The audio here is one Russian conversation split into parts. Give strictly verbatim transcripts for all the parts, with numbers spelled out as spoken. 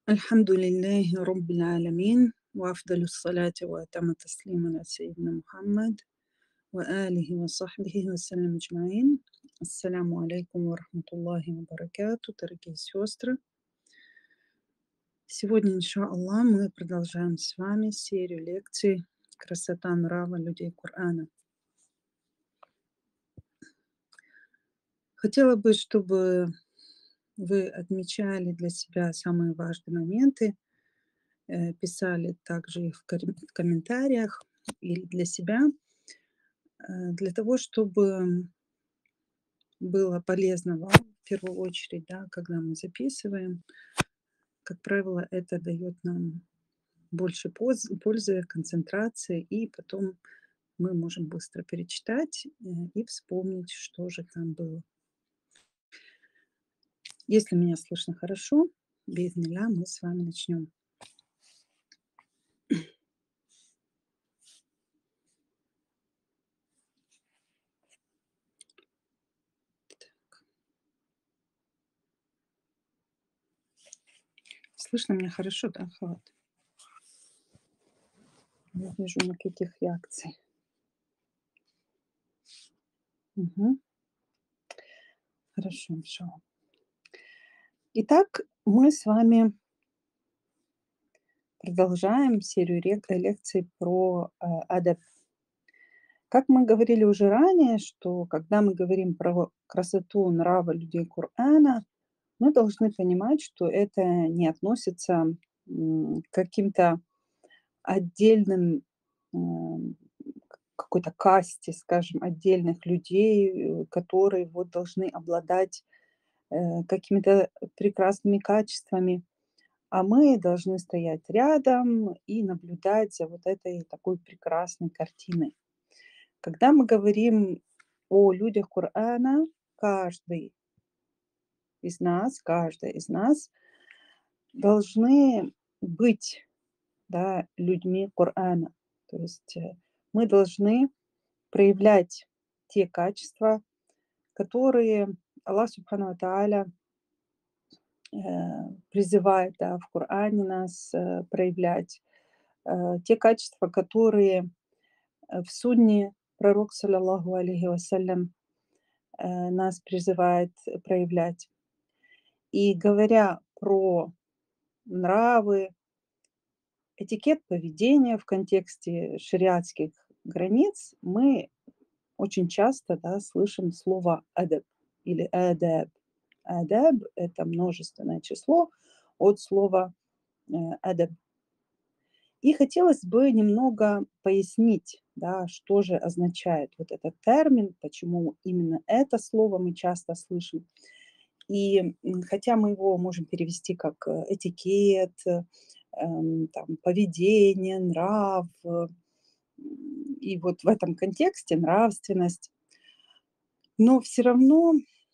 الحمد لله رب العالمين وأفضل الصلاة وأتم التسليم على سيدنا محمد وآله وصحبه وسلم أجمعين. Ассаляму алейкум ва рахматуллахи ва баракату, дорогие сестры. Сегодня, иншаллах, мы продолжаем с вами серию лекций «Красота нрава людей Корана». Хотела бы, чтобы вы отмечали для себя самые важные моменты, э, писали также их в кор- в комментариях или для себя, э, для того, чтобы было полезно вам в первую очередь, да, когда мы записываем. Как правило, это дает нам больше поз- пользы, концентрации, и потом мы можем быстро перечитать э, и вспомнить, что же там было. Если меня слышно хорошо, биизнилля, мы с вами начнем. Слышно меня хорошо, да, Халат? Не вижу никаких реакций. Мгм. Хорошо, иншаллах. Итак, мы с вами продолжаем серию рек- э, лекций про э, адаб. Как мы говорили уже ранее, что когда мы говорим про красоту нрава людей Корана, мы должны понимать, что это не относится м, к каким-то отдельным м, к какой-то касте, скажем, отдельных людей, э, которые вот должны обладать э, какими-то прекрасными качествами, а мы должны стоять рядом и наблюдать за вот этой такой прекрасной картиной. Когда мы говорим о людях Корана, каждый из нас, каждая из нас должны быть, да, людьми Корана. То есть э, мы должны проявлять те качества, которые Аллах Субхану ва Тааля э, призывает, да, в Коране нас э, проявлять. Э, те качества, которые э, в Сунне пророк, саллаллаху алейхи вассалям, э, нас призывает проявлять. И говоря про нравы, этикет поведения в контексте шариатских границ, мы очень часто, да, слышим слово «адаб» или «адаб». «Адаб» — это множественное число от слова э, «адаб». И хотелось бы немного пояснить, да, что же означает вот этот термин, почему именно это слово мы часто слышим. И м, хотя мы его можем перевести как э, этикет, э, эм, там, поведение, нрав, э, м, и вот в этом контексте нравственность, но все равно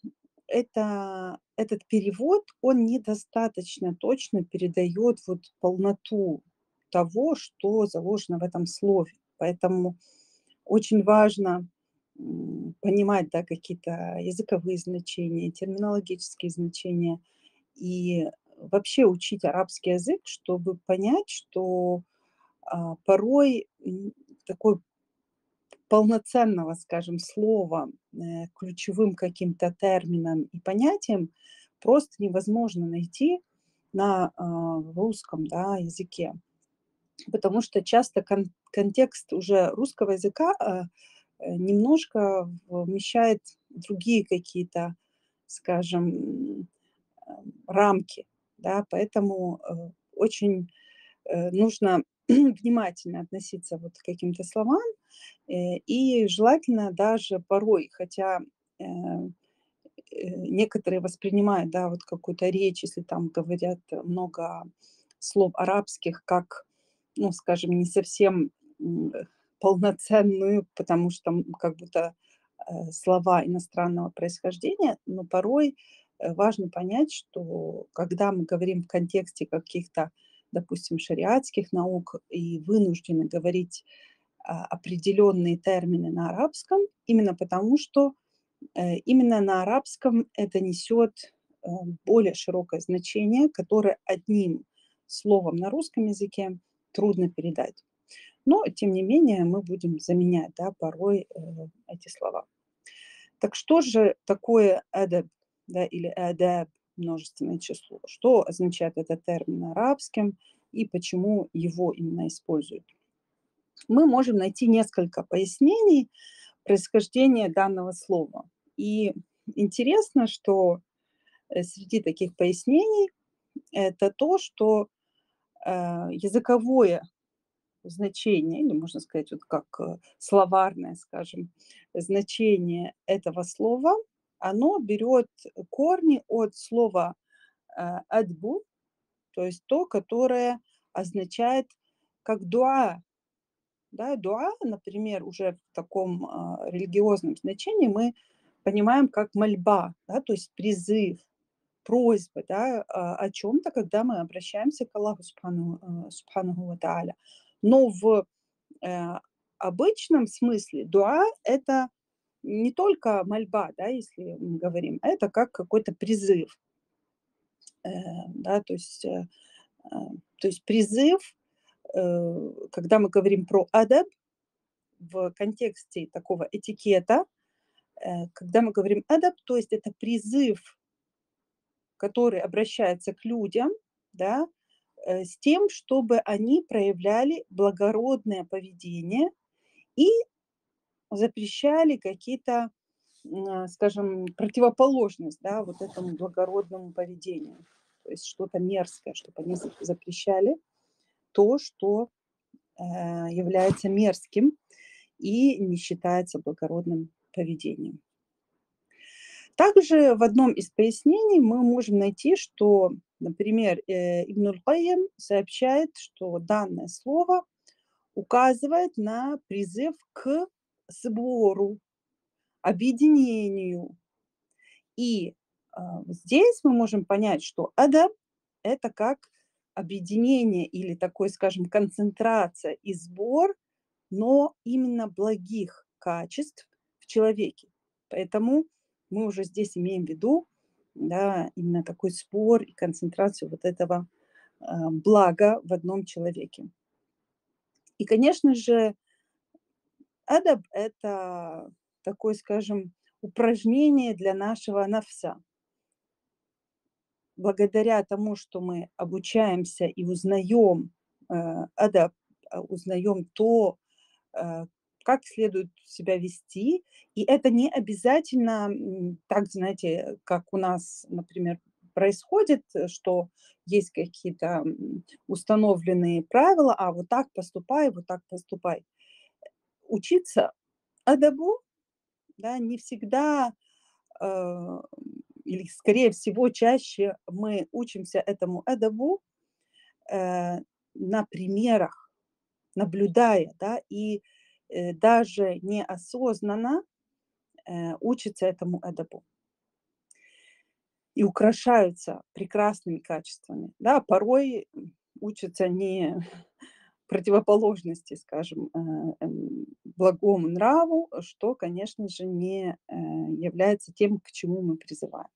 это, этот перевод, он недостаточно точно передает вот полноту того, что заложено в этом слове. Поэтому очень важно м, понимать, да, какие-то языковые значения, терминологические значения и вообще учить арабский язык, чтобы понять, что а, порой м, такой полноценного, скажем, слова э, ключевым каким-то термином и понятием просто невозможно найти на а, в русском, да, языке. Потому что часто кон- контекст уже русского языка а, э, немножко вмещает другие какие-то, скажем, м, э, рамки, да, поэтому э, очень э, нужно внимательно относиться вот к каким-то словам, э, и желательно даже порой, хотя э, э, некоторые воспринимают, да, вот какую-то речь, если там говорят много слов арабских, как, ну, скажем, не совсем м, э, полноценную, потому что м, как будто э, слова иностранного происхождения, но порой э, важно понять, что когда мы говорим в контексте каких-то, допустим, шариатских наук и вынуждены говорить а, определенные термины на арабском, именно потому что э, именно на арабском это несет э, более широкое значение, которое одним словом на русском языке трудно передать. Но, тем не менее, мы будем заменять, да, порой, э, эти слова. Так что же такое adab, да, или adab, множественное число? Что означает этот термин на арабском и почему его именно используют? Мы можем найти несколько пояснений происхождения данного слова. И интересно, что, э, среди таких пояснений это то, что, э, языковое значение, или можно сказать, вот как, э, словарное, скажем, значение этого слова, оно берет корни от слова, э, адбу, то есть то, которое означает как дуа. Да, дуа, например, уже в таком, а, религиозном значении мы понимаем как мольба, да, то есть призыв, просьба, да, а, о чём-то, когда мы обращаемся к Аллаху Субхану, э, Субханаху ва Тааля. Но в, э, обычном смысле дуа- это не только мольба, да, если мы говорим, а это как какой-то призыв. Э, да, то есть, э, э, то есть призыв, э, когда мы говорим про адаб в контексте такого этикета, э, когда мы говорим адаб, то есть это призыв который обращается к людям, да, э, с тем, чтобы они проявляли благородное поведение и запрещали какие-то, м, а, скажем, противоположность, да, вот этому благородному поведению. То есть что-то мерзкое, чтобы они за запрещали то, что, э, является мерзким и не считается благородным поведением. Также в одном из пояснений мы можем найти, что, например, э, Ибн аль-Кайим сообщает, что данное слово указывает на призыв к сбору, объединению. И, а, здесь мы можем понять, что адаб- это как объединение или такой, скажем, концентрация и сбор, но именно благих качеств в человеке. Поэтому мы уже здесь имеем в виду, да, именно такой сбор и концентрацию вот этого, а, блага в одном человеке. И, конечно же адаб- это такое, скажем, упражнение для нашего нафса. Благодаря тому, что мы обучаемся и узнаем, э, адаб, а, узнаем то, э, как следует себя вести. И это не обязательно, м, так, знаете, как у нас, например, происходит, э, что есть какие-то, м, установленные правила: "А вот так поступай, вот так поступай". Учиться адабу, да, не всегда, э, или, скорее всего, чаще мы учимся этому адабу, э, на примерах, наблюдая, да, и, э, даже неосознанно, э, учатся этому адабу. И украшаются прекрасными качествами. Да, порой, м, учатся не противоположности, скажем, э, эм, благому нраву, что, конечно же, не, э, является тем, к чему мы призываем.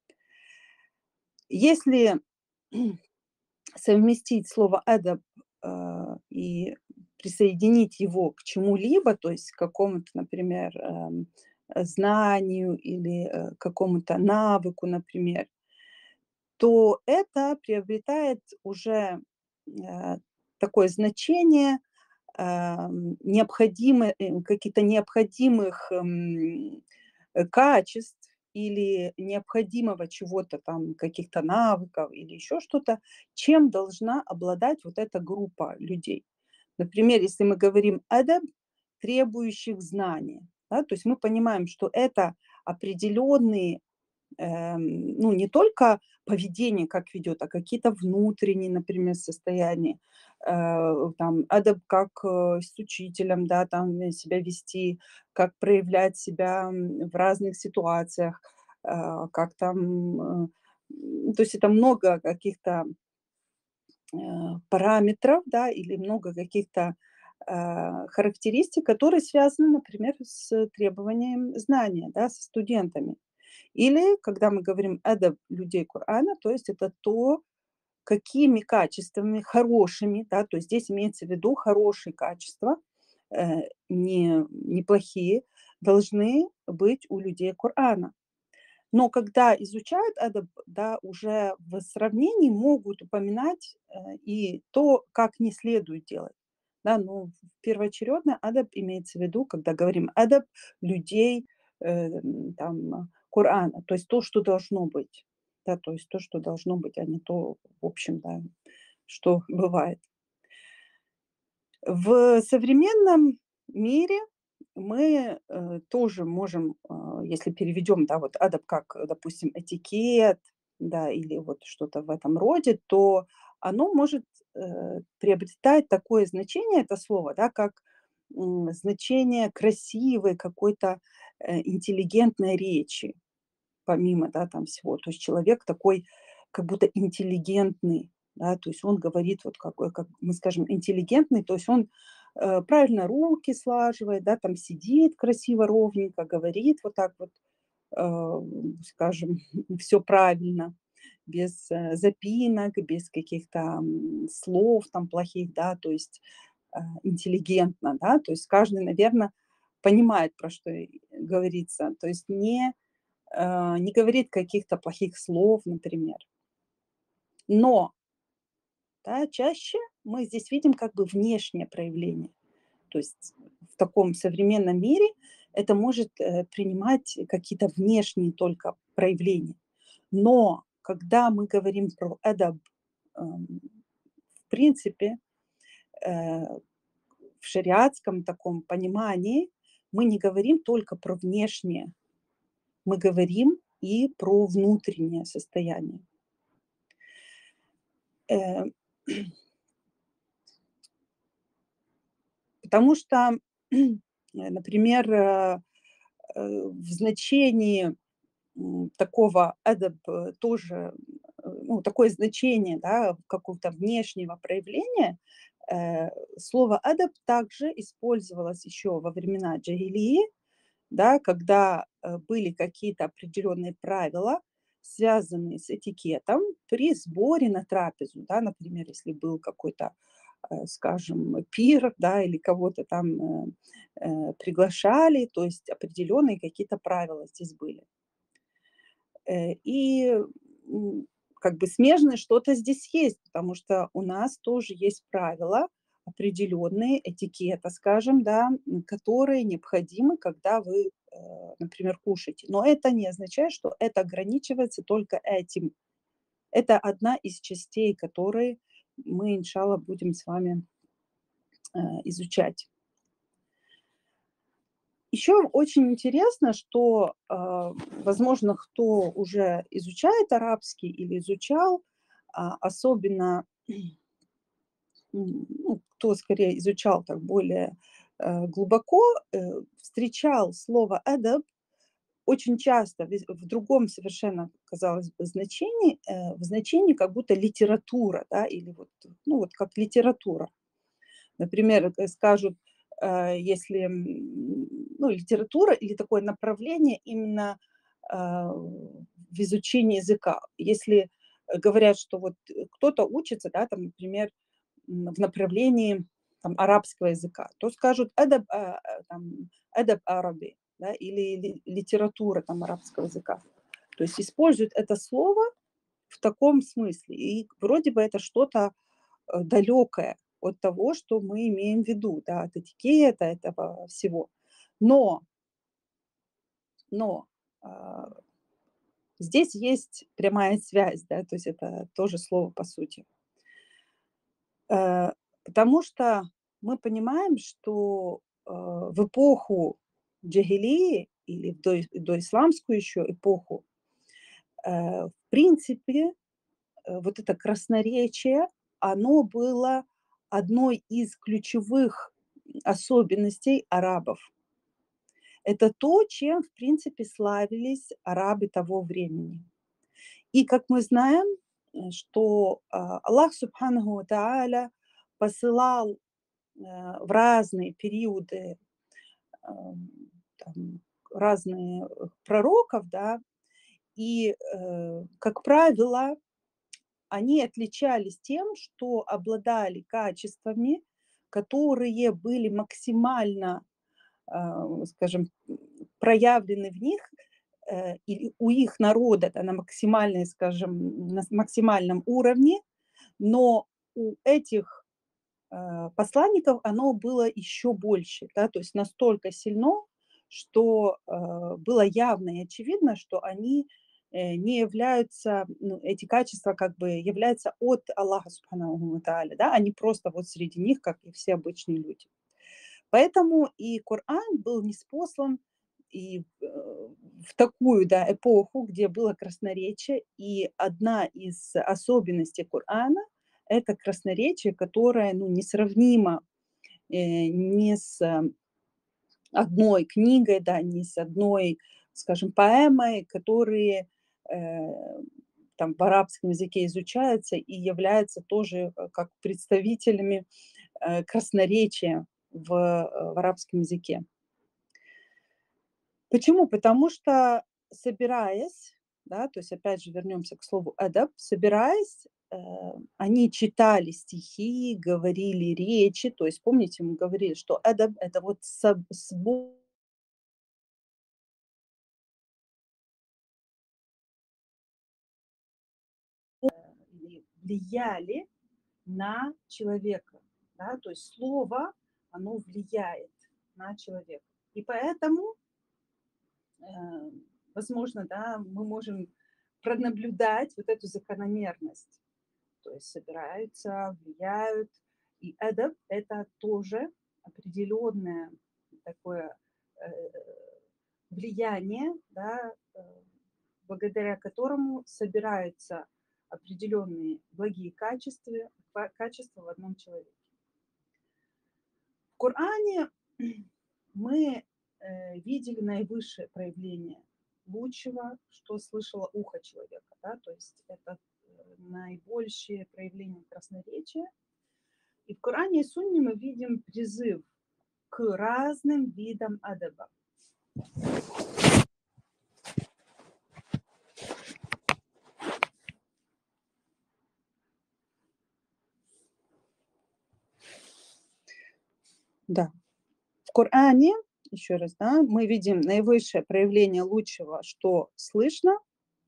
Если совместить слово адаб, а, и присоединить его к чему-либо, то есть к какому-то, например, эм, знанию или, э, какому-то навыку, например то это приобретает уже, э, такое значение, ам, необходимо э, каких-то необходимых, м, э, качеств или необходимого чего-то там, каких-то навыков или еще что-то, чем должна обладать вот эта группа людей. Например, если мы говорим адаб, требующих знания, да, то есть мы понимаем, что это определенные, эм, ну, не только поведение, как ведет, а какие-то внутренние, например, состояния. Э, там адаб, как, э, с учителем, да, там, э, себя вести, как проявлять себя, м, в разных ситуациях, а, как там, э, м, то есть это много каких-то э, параметров, да, или много каких-то, а, характеристик, которые связаны, например, с требованием знания, да, со студентами. Или когда мы говорим адаб людей Корана, то есть это то какими качествами хорошими, да, то есть здесь имеется в виду хорошие качества, э, не неплохие, должны быть у людей Корана. Но когда изучают адаб, да, уже в сравнении могут упоминать, э, и то, как не следует делать. Да, но первоочередно адаб имеется в виду, когда говорим адаб людей, э, м, там, Корана, то есть то, что должно быть. Да, то есть то, что должно быть, а не то, в общем, да, что бывает. В современном мире мы, э, тоже можем, а, если переведем, да, вот адаб как, допустим, этикет, да, или вот что-то в этом роде, то оно может, э, приобретать такое значение, это слово, да, как, м, значение красивой какой-то, э, интеллигентной речи, помимо, да, там всего. То есть человек такой как будто интеллигентный, да, то есть он говорит вот какой, как мы скажем, интеллигентный, то есть он, э, правильно руки слаживает, да, там сидит красиво, ровненько, говорит вот так вот, э, скажем, все правильно, без, э, запинок, без каких-то, м, слов там плохих, да, то есть, э, интеллигентно, да. То есть каждый, наверно, понимает, про что и говорится. То есть не, э, не говорит каких-то плохих слов, например. Но, да, чаще мы здесь видим как бы внешнее проявление. То есть в таком современном мире это может, э, принимать какие-то внешние только проявления. Но когда мы говорим про адаб, эм, в принципе, э, в шариатском таком понимании мы не говорим только про внешнее, мы говорим и про внутреннее состояние. Э, Потому что, э, например, э, э, в значении, м, такого адаб, э, тоже, э, ну, такое значение, да, какого-то внешнего проявления, э, слово адаб также использовалось еще во времена джахилии, да, когда, э, были какие-то определенные правила, связанные с этикетом при сборе на трапезу, да. Например, если был какой-то, э, скажем, пир, да, или кого-то там, э, э, приглашали, то есть определенные какие-то правила здесь были. Э, и, м, как бы смежное что-то здесь есть, потому что у нас тоже есть правила определенные, этикета, скажем, да, м, которые необходимы, когда вы, э, например, кушаете. Но это не означает, что это ограничивается только этим. Это одна из частей, которые мы, иншалла, будем с вами, э, изучать. Еще очень интересно, что, а, возможно, кто уже изучает арабский или изучал, а, особенно, м, ну, кто скорее изучал так более, э, глубоко, э, встречал слово «эдеб» очень часто вез в другом совершенно, казалось бы, значении, э, в значении как будто литература, да, или вот, ну, вот как литература. Например, э, скажут, э, если, м, ну, литература или такое направление именно, а, в изучении языка. Если, э, говорят, что вот, э, кто-то учится, да, там, например, м, в направлении, там, арабского языка, то скажут адаб, а, а, там, адаб араби, да, или ли литература, там, арабского языка. То есть используют это слово в таком смысле. И вроде бы это что-то, э, далекое от того, что мы имеем в виду, да, от этикета этого всего. Но, но, а, здесь есть прямая связь, да, то есть это тоже слово по сути. Э, Потому что мы понимаем, что, э, в эпоху джахилии или в до доисламскую еще эпоху, э, в принципе, э, вот это красноречие, оно было одной из ключевых особенностей арабов. Это то, чем, в принципе, славились арабы того времени. И как мы знаем, э, что, а, Аллах Субханаху ва Тааля посылал, э, в разные периоды, ам, там, разные, э, пророков, да, и, э, как правило, они отличались тем, что обладали качествами, которые были максимально, а, скажем, проявлены в них, э, или у их народа это на максимальной, скажем, на максимальном уровне, но у этих э, посланников оно было еще больше, да, то есть настолько сильно, что э, было явно и очевидно, что они э, не являются, ну, эти качества как бы являются от Аллаха Субханаху ва Тааля, да, они просто вот среди них, как и все обычные люди. Поэтому и Коран был ниспослан и э, в такую, да, эпоху, где было красноречие, и одна из особенностей Корана — это красноречие, которое, ну, несравнимо э, не с э, одной книгой, да, не с одной, скажем, поэмой, которые э, там в арабском языке изучаются и являются тоже э, как представителями э, красноречия в, э, в арабском языке. Почему? Потому что, собираясь, да, то есть опять же вернемся к слову адаб, собираясь, э, они читали стихи, говорили речи. То есть помните, мы говорили, что адаб — это вот соб сбор или влияли на человека, да, то есть слово, оно влияет на человека. И поэтому, э, возможно, да, мы можем пронаблюдать вот эту закономерность. То есть собираются, влияют. И эдаб — это тоже определенное такое э, влияние, да, э, благодаря которому собираются определенные благие качества, качества в одном человеке. В Коране мы э, видели наивысшее проявление лучшего, что слышало ухо человека, да, то есть это э, наибольшее проявление красноречия. И в Коране и Сунне мы видим призыв к разным видам адаба. Да. В Коране, еще раз, да, мы видим наивысшее проявление лучшего, что слышно.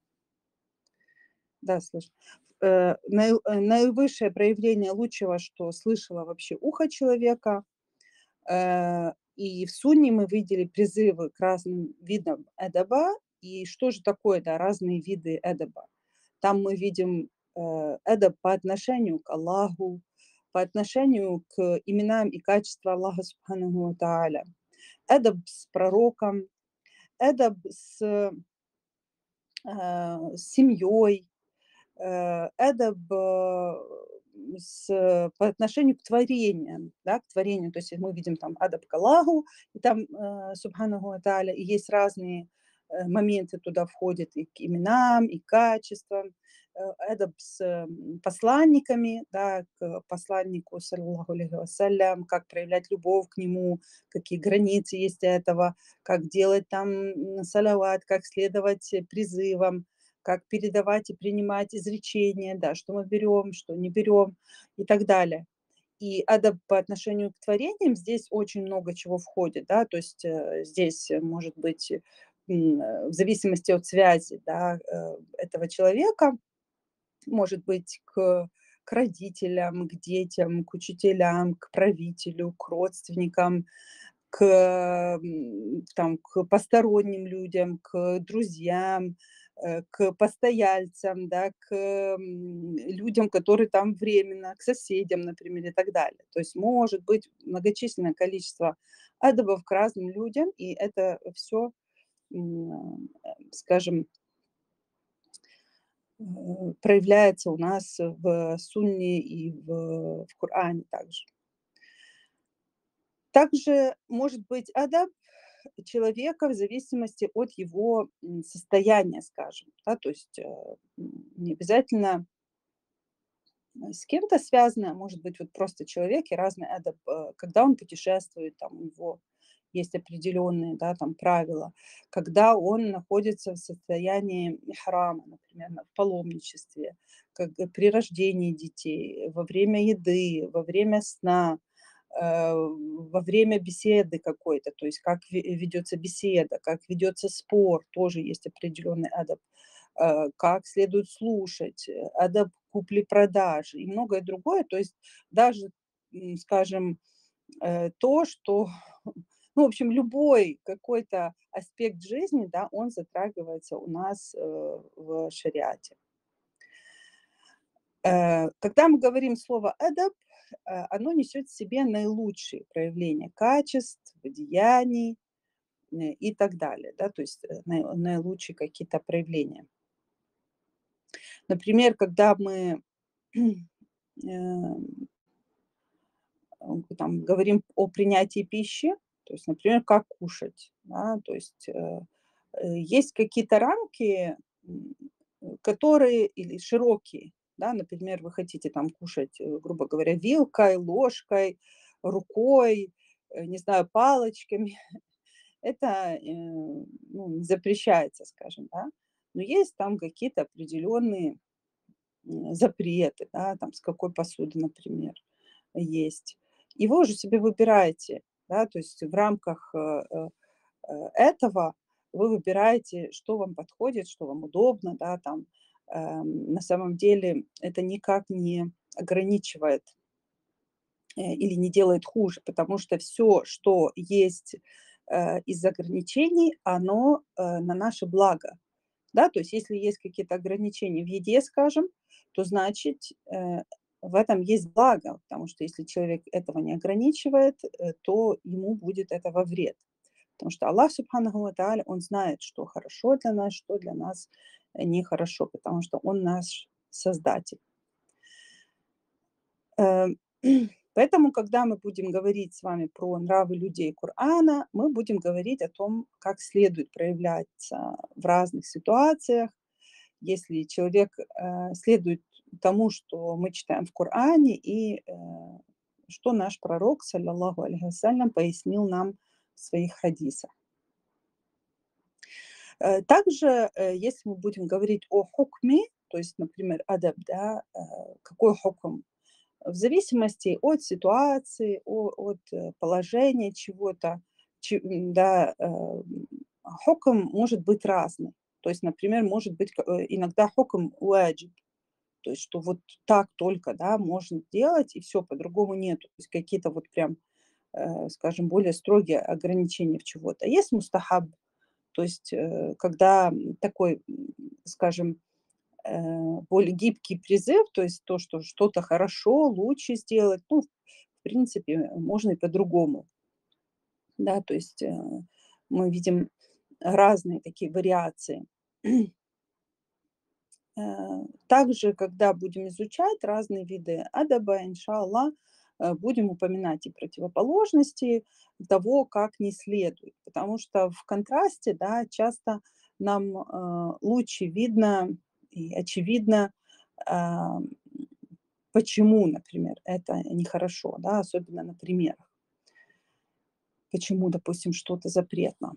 Да, слышно. Э, наи- э, наивысшее проявление лучшего, что слышало вообще ухо человека. Э, и в Сунне мы видели призывы к разным видам эдаба. И что же такое, да, разные виды эдаба? Там мы видим э, эдаб по отношению к Аллаху, по отношению к именам и качествам Аллаха Субханаху ва Тааля, эдаб с пророком, эдаб с, э, с семьей, э, эдаб э, с, по отношению к творениям, да, к творению. То есть мы видим там адаб к Аллаху, и там э, Субханаху ва Тааля, и есть разные э, моменты туда входят и к именам, и к качествам. Э, эдаб с м, посланниками, да, к посланнику, саллаллаху алейхи вассалям, как проявлять любовь к нему, какие границы есть этого, как делать там м, салават, как следовать призывам, как передавать и принимать изречения, да, что мы берем, что не берем и так далее. И адаб по отношению к творениям здесь очень много чего входит, да, то есть э, здесь э, может быть э, м, э, в зависимости от связи, да, э, этого человека, может быть к, к родителям, к детям, к учителям, к правителю, к родственникам, к, м, там, к посторонним людям, к друзьям, э, к постояльцам, да, к м, людям, которые там временно, к соседям, например, и так далее. То есть может быть многочисленное количество адабов к разным людям, и это все, скажем, э, проявляется у нас в Сунне и в, в Коране также. Также может быть адаб человека в зависимости от его м, состояния, скажем, да, то есть э, м, не обязательно э, с кем-то связано, а может быть вот просто человек и разный адаб, э, когда он путешествует, там у него есть определенные, да, там правила, когда он находится в состоянии ихрама, например, на- в паломничестве, как бы при рождении детей, во время еды, во время сна, э, во время беседы какой-то, то есть как ве- ведется беседа, как ведется спор, тоже есть определенный адаб, э, как следует слушать, э, адаб купли-продажи и многое другое. То есть даже, м, скажем, э, то, что, ну, в общем, любой какой-то аспект жизни, да, он затрагивается у нас э, в шариате. Э, когда мы говорим слово «эдаб», э, оно несет в себе наилучшие проявления качеств, деяний э, и так далее, да, то есть э, наи- наилучшие какие-то проявления. Например, когда мы э, там, говорим о принятии пищи, то есть, например, как кушать, да, то есть э, э, есть какие-то рамки, м, которые или широкие, да, например, вы хотите там кушать, э, грубо говоря, вилкой, ложкой, рукой, э, не знаю, палочками, это э, ну, не запрещается, скажем, да, но есть там какие-то определенные м, запреты, да, там с какой посуды, например, есть. И вы уже себе выбираете, да, то есть в рамках э, э, э, этого вы выбираете, что вам подходит, что вам удобно, да, там. Эм, на самом деле это никак не ограничивает э, или не делает хуже, потому что все, что есть э, из ограничений, оно э, на наше благо. Да, то есть если есть какие-то ограничения в еде, скажем, то значит, э, в этом есть благо, потому что если человек этого не ограничивает, э, то ему будет это во вред. Потому что Аллах Субханаху ва Тааля, Он знает, что хорошо для нас, что для нас э, нехорошо, потому что Он наш Создатель. Э, Поэтому, когда мы будем говорить с вами про нравы людей Корана, мы будем говорить о том, как следует проявляться в разных ситуациях, если человек, э, следует тому, что мы читаем в Коране и, э, что наш пророк, саллаллаху алейхи вассалям, пояснил нам в своих хадисах. Э, также, э, если мы будем говорить о хукме, то есть, например, адаб, да, э, какой хукм? В зависимости от ситуации, о от, э, положения чего-то, чи м, да, эм, хукм может быть разный. То есть, например, может быть к э, иногда хукм ваджиб. То есть, что вот так только, да, можно делать, и все по-другому нету. То есть какие-то вот прям, э, скажем, более строгие ограничения в чего-то. Есть мустахаб, то есть, э, когда, м, такой, м, скажем, э, более гибкий призыв, то есть то, что что-то хорошо, лучше сделать. Ну, в принципе, можно и по-другому. Да, то есть, э, мы видим разные такие вариации. Э, Также, когда будем изучать разные виды адаба, иншаллах, э, будем упоминать и противоположности того, как не следует. Потому что в контрасте, да, часто нам э, лучше видно и очевидно, а, почему, например, это нехорошо, да, особенно на примерах. Почему, допустим, что-то запретно.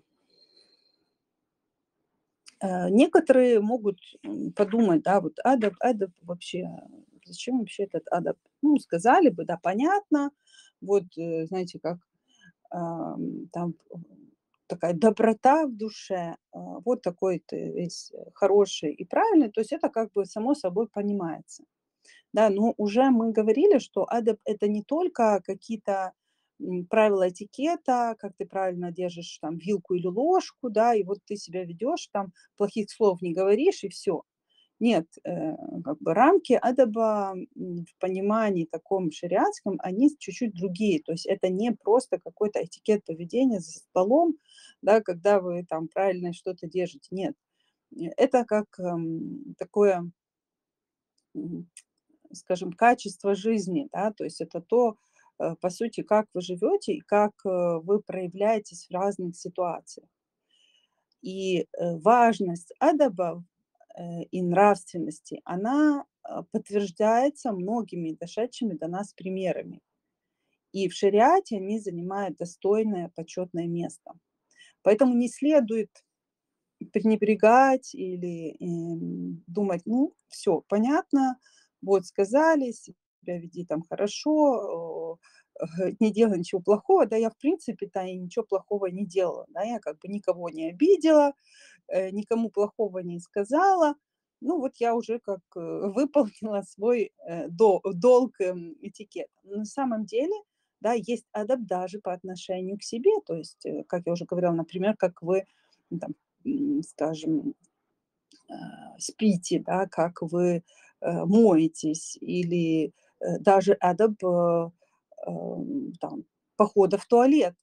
Э, некоторые могут, м, подумать, да, вот адап адап вообще, зачем вообще этот адап? Ну, сказали бы, да, понятно. Вот, э, знаете, как, ам, там, м, такая доброта в душе, а, вот такой ты весь, э, хороший и правильный. То есть это как бы само собой понимается. Да, но уже мы говорили, что адап — это не только какие-то, м, правила этикета, как ты правильно держишь там вилку или ложку, да, и вот ты себя ведешь, там плохих слов не говоришь и все. Нет, э, как бы рамки адаба, м, в понимании таком шариатском, они чуть-чуть другие. То есть это не просто какой-то этикет поведения за столом, да, когда вы там правильно что-то держите. Нет, э, это как, эм, такое, м, скажем, качество жизни, да, то есть это то, э, по сути, как вы живете и как, э, вы проявляетесь в разных ситуациях. И, э, важность адаба, э, и нравственности, она, а, подтверждается многими дошедшими до нас примерами. И в шариате они занимают достойное, почетное место. Поэтому не следует пренебрегать или, эм, думать: "Ну, все понятно, вот сказали, себя веди там хорошо, э, не делай ничего плохого". Да, я в принципе-то и ничего плохого не делала, да, я как бы никого не обидела, э, никому плохого не сказала. Ну, вот я уже как, э, выполнила свой, э, до долг, эм, этикета. Но на самом деле, да, есть адаб даже по отношению к себе. То есть, э, как я уже говорила, например, как вы, м, там, м, скажем, э, спите, да, как вы, э, моетесь или, э, даже адаб, э, эм, там, похода в туалет.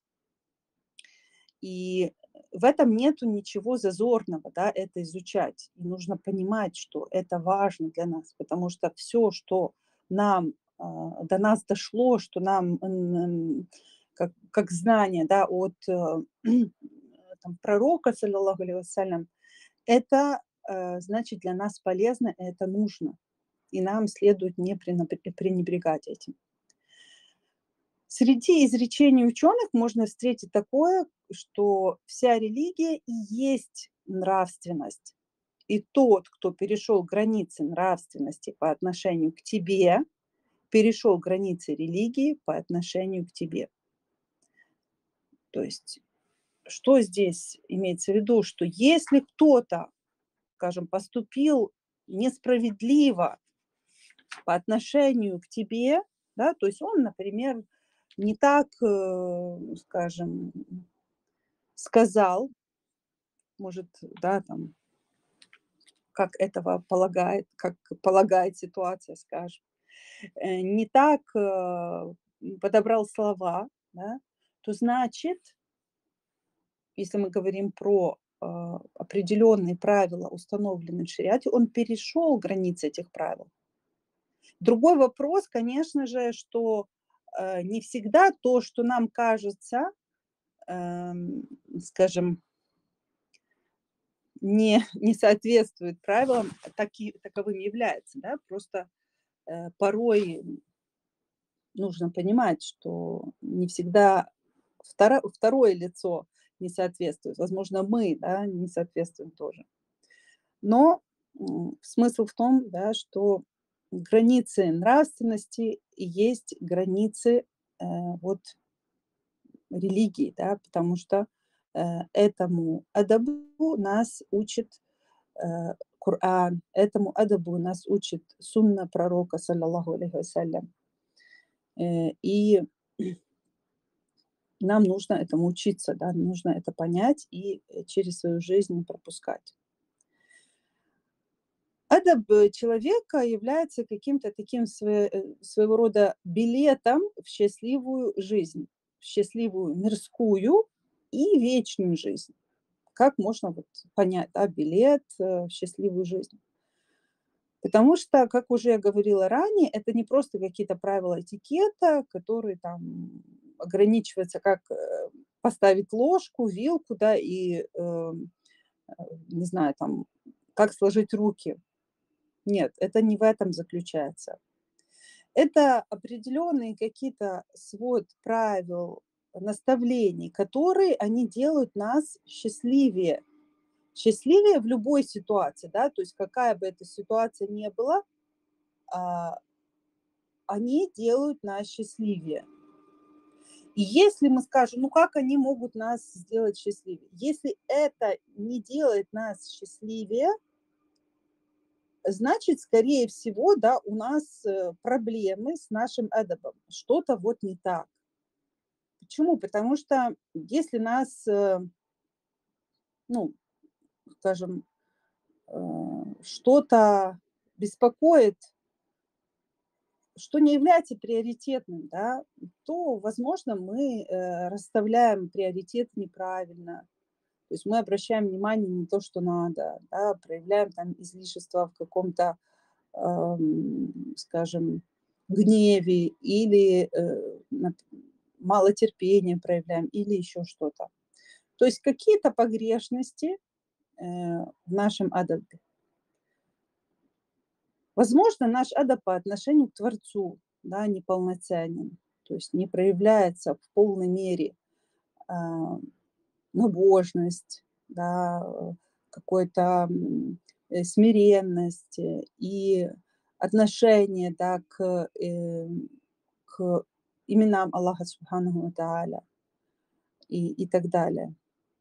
И в этом нету ничего зазорного, да, это изучать. И нужно понимать, что это важно для нас, потому что все, что нам, а, до нас дошло, что нам, н как как знание, да, от, э, там пророка, саллаллаху алейхи вассалям, это, э, значит, для нас полезно, это нужно. И нам следует не пренабре пренебрегать этим. Среди изречений ученых можно встретить такое, что вся религия и есть нравственность. И тот, кто перешел границы нравственности по отношению к тебе, перешел границы религии по отношению к тебе. То есть, что здесь имеется в виду? Что если кто-то, скажем, поступил несправедливо по отношению к тебе, да, то есть он, например, не так, э, скажем, сказал, может, да, там, как этого полагает, как полагает ситуация, скажем, э, не так, э, подобрал слова, да, то значит, если мы говорим про, а, определенные правила, установленные в шариате, он перешел границы этих правил. Другой вопрос, конечно же, что, э, не всегда то, что нам кажется, эм, скажем, не не соответствует правилам, таки таковым является, да. Просто, э, порой нужно понимать, что не всегда втора второе лицо не соответствует. Возможно, мы, да, не соответствуем тоже. Но, м, смысл в том, да, что границы нравственности и есть границы, э, вот религии, да, потому что, э, этому адабу нас учит, э, Коран, этому адабу нас учит сунна пророка, саллаллаху алейхи вассалям. Э, и нам нужно этому учиться, да, нужно это понять и, э, через свою жизнь пропускать. Адаб, э, человека является каким-то таким свое э, своего рода билетом в счастливую жизнь, в счастливую мирскую и вечную жизнь. Как можно вот понять, да, билет, э, в счастливую жизнь? Потому что, как уже я говорила ранее, это не просто какие-то правила этикета, которые там ограничиваются, как, э, поставить ложку, вилку, да, и, эм, э, не знаю, там, как сложить руки. Нет, это не в этом заключается. Это определенные какие-то свод правил, наставлений, которые они делают нас счастливее. Счастливее в любой ситуации, да, то есть какая бы эта ситуация ни была, а, они делают нас счастливее. И если мы скажем, ну как они могут нас сделать счастливее? Если это не делает нас счастливее, значит, скорее всего, да, у нас э, проблемы с нашим эдабом. Что-то вот не так. Почему? Потому что если нас, э, ну, скажем, э, что-то беспокоит, что не является приоритетным, да, то, возможно, мы, э, расставляем приоритеты неправильно. То есть мы обращаем внимание не то, что надо, да, проявляем там излишество в каком-то, ам, скажем, гневе или, э, нап мало терпения проявляем или еще что-то. То есть какие-то погрешности, э, в нашем адабе. Возможно, наш адаб по отношению к Творцу, да, неполноценен. то есть не проявляется в полной мере а, набожность, да, э, какой-то м, э, смиренность э, и отношение, да, к, э, к именам Аллаха Субханаху ва Тааля и, и так далее.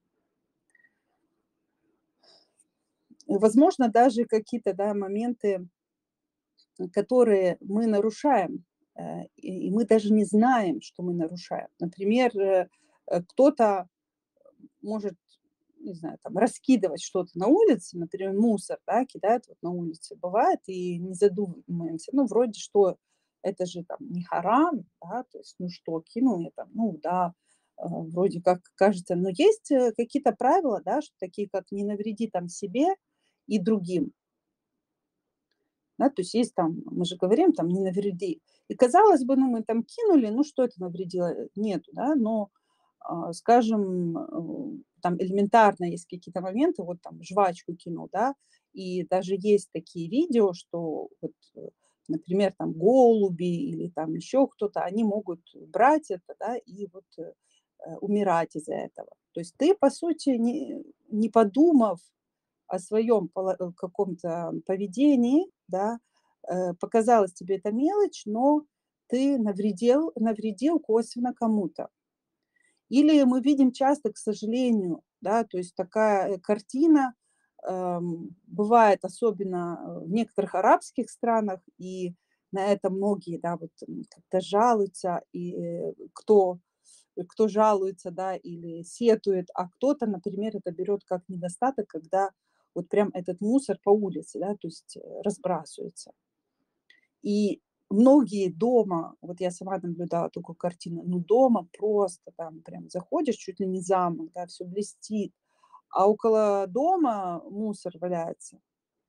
Возможно, даже какие-то, да, моменты, которые мы нарушаем, э, и и мы даже не знаем, что мы нарушаем. Например, э, э, кто-то может, не знаю, там, раскидывать что-то на улице, например, мусор, да, кидает вот на улице. Бывает, и не задумываемся. Ну, вроде что, это же там не харам, да, то есть, ну что, кинул я там, ну да, э, вроде как кажется. Но есть э, какие-то правила, да, что такие как не навреди там себе и другим. Да, то есть есть там, мы же говорим, там не навреди. И казалось бы, ну мы там кинули, ну что это навредило? Э, Нету, да, но, а, скажем, э, там элементарно есть какие-то моменты, вот там жвачку кинул, да, и даже есть такие видео, что вот, э, например, там голуби или там еще кто-то, они могут брать это, да, и вот э, э, умирать из-за этого. То есть ты, по сути, не, не подумав, о своем пола э, каком-то поведении, да, э, показалась тебе эта мелочь, но ты навредил навредил косвенно кому-то. Или мы видим часто, к сожалению, да, то есть такая, э, картина, эм, бывает особенно, э, в некоторых арабских странах, и на это многие, да, вот, м, как-то жалуются, и, э, кто кто жалуется, да, или сетует, а кто-то, например, это берет как недостаток, когда вот прям этот мусор по улице, да, то есть э, разбрасывается. И многие дома, вот я сама наблюдала такую картину, ну дома просто там прям заходишь, чуть ли не замок, да, все блестит, а около дома мусор валяется.